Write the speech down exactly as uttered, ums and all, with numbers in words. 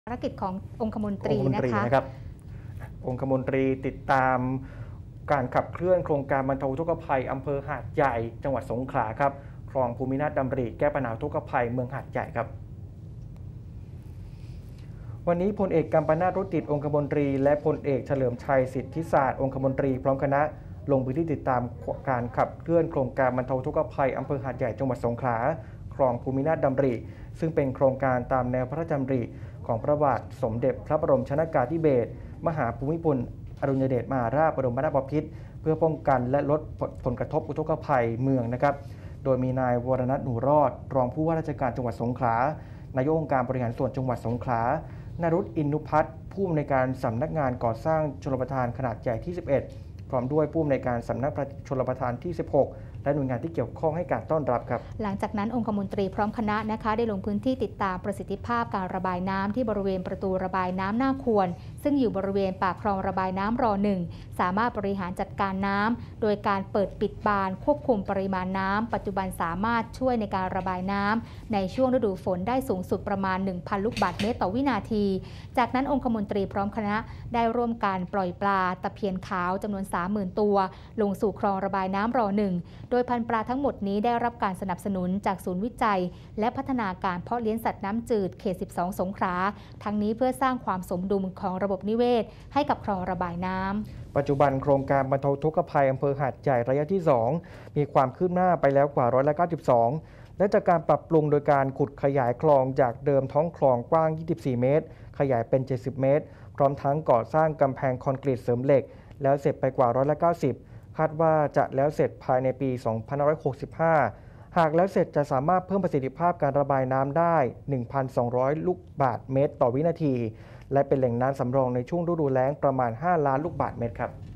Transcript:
ารกิจขององคมนตรีนะคะนะครับองคมนตรีติดตามการขับเคลื่อนโครงการบรรเทาอุทกภัยอำเภอหาดใหญ่จังหวัดสงขลาครับคลองภูมินาถดำริแก้ปัญหาอุทกภัยเมืองหาดใหญ่ครับวันนี้พลเอกกัมปนาท รถติดองคมนตรีและพลเอกเฉลิมชัยสิทธิศาสตร์องคมนตรีพร้อมคณะลงพื้นที่ติดตามการขับเคลื่อนโครงการบรรเทาอุทกภัยอำเภอหาดใหญ่จังหวัดสงขลาคลองภูมินาถดำริซึ่งเป็นโครงการตามแนวพระราชดำริของพระบาทสมเด็จพระบรมชนกาธิเบศรมหาภูมิพลอดุลยเดชมหาราชบรมนาถบพิตรเพื่อป้องกันและลดผลกระทบอุทกภัยเมืองนะครับโดยมีนายวรณัฐ หนูรอดรองผู้ว่าราชการจังหวัดสงขลานายกองค์การบริหารส่วนจังหวัดสงขลานรุต อินนุพัฒน์ผู้อำนวยการสำนักงานก่อสร้างชลประทานขนาดใหญ่ที่สิบเอ็ดพร้อมด้วยผู้อำนวยการสำนักชลประทานที่สิบหกและหน่วยงานที่เกี่ยวข้องให้การต้อนรับครับหลังจากนั้นองคมนตรีพร้อมคณะนะคะได้ลงพื้นที่ติดตามประสิทธิภาพการระบายน้ำที่บริเวณประตูระบายน้ำหน้าควรซึ่งอยู่บริเวณปากคลองระบายน้ำรอหนึ่งสามารถบริหารจัดการน้ำโดยการเปิดปิดบานควบคุมปริมาณน้ำปัจจุบันสามารถช่วยในการระบายน้ำในช่วงฤดูฝนได้สูงสุดประมาณ หนึ่งพัน ลูกบาศก์เมตรต่อวินาทีจากนั้นองคมนตรีพร้อมคณะได้ร่วมการปล่อยปลาตะเพียนขาวจำนวน สามหมื่น ตัวลงสู่คลองระบายน้ำรอหนึ่งโดยพันธุ์ปลาทั้งหมดนี้ได้รับการสนับสนุนจากศูนย์วิจัยและพัฒนาการเพาะเลี้ยงสัตว์น้ำจืดเขตสิบสองสงขลาทั้งนี้เพื่อสร้างความสมดุลของระบบนิเวศให้กับคลองระบายน้ำปัจจุบันโครงการบรรเทาอุทกภัยอำเภอหาดใหญ่ระยะที่สองมีความคืบหน้าไปแล้วกว่าร้อยละเก้าสิบสองและจากการปรับปรุงโดยการขุดขยายคลองจากเดิมท้องคลองกว้างยี่สิบสี่เมตรขยายเป็นเจ็ดสิบเมตรพร้อมทั้งก่อสร้างกำแพงคอนกรีตเสริมเหล็กแล้วเสร็จไปกว่าร้อยละเก้าสิบคาดว่าจะแล้วเสร็จภายในปี สองพันห้าร้อยหกสิบห้า หากแล้วเสร็จจะสามารถเพิ่มประสิทธิภาพการระบายน้ำได้ หนึ่งพันสองร้อย ลูกบาศก์เมตรต่อวินาทีและเป็นแหล่งน้ำสำรองในช่วงฤดูแล้งประมาณ ห้า ล้านลูกบาศก์เมตรครับ